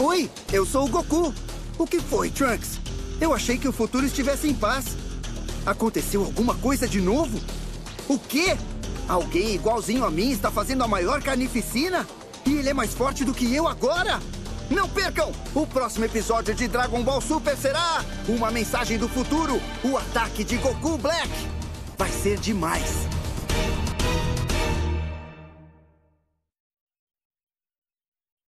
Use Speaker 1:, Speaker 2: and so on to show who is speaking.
Speaker 1: Oi, eu sou o Goku. O que foi, Trunks? Eu achei que o futuro estivesse em paz. Aconteceu alguma coisa de novo? O quê? Alguém igualzinho a mim está fazendo a maior carnificina? E ele é mais forte do que eu agora? Não percam! O próximo episódio de Dragon Ball Super será uma mensagem do futuro, o ataque de Goku Black. Vai ser demais.